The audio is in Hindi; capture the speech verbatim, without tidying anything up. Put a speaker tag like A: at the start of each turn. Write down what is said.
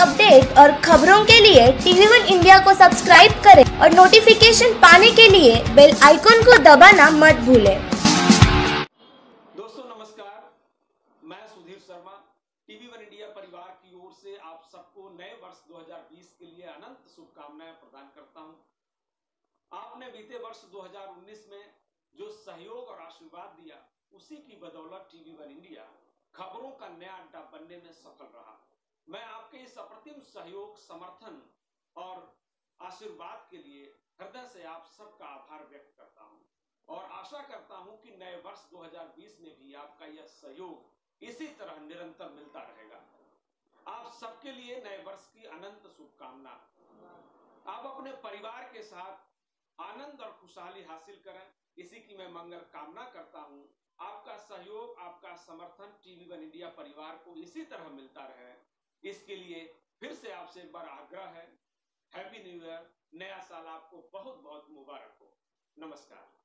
A: अपडेट और खबरों के लिए टीवी वन इंडिया को सब्सक्राइब करें और नोटिफिकेशन पाने के लिए बेल आइकॉन को दबाना मत भूलें।
B: दोस्तों नमस्कार, मैं Sudhir Sharma TV one India परिवार की ओर से आप सबको नए वर्ष दो हज़ार बीस के लिए अनंत शुभकामनाएं प्रदान करता हूं। आपने बीते वर्ष दो हज़ार उन्नीस में जो सहयोग और आशीर्वाद दिया, उसी की बदौलत टीवी वन इंडिया खबरों का नया अड्डा बनने में सफल रहा। मैं आपके इस अप्रतिम सहयोग, समर्थन और आशीर्वाद के लिए हृदय से आप सबका आभार व्यक्त करता हूं और आशा करता हूं कि नए वर्ष दो हज़ार बीस में भी आपका यह सहयोग इसी तरह निरंतर मिलता रहेगा। आप सबके लिए नए वर्ष की अनंत शुभकामना। आप अपने परिवार के साथ आनंद और खुशहाली हासिल करें, इसी की मैं मंगल कामना करता हूं। आपका सहयोग, आपका समर्थन टीवी वन इंडिया परिवार को इसी तरह मिलता रहे, इसके लिए फिर से आपसे एक बार आग्रह है। हैप्पी न्यू ईयर, नया साल आपको बहुत बहुत मुबारक हो। नमस्कार।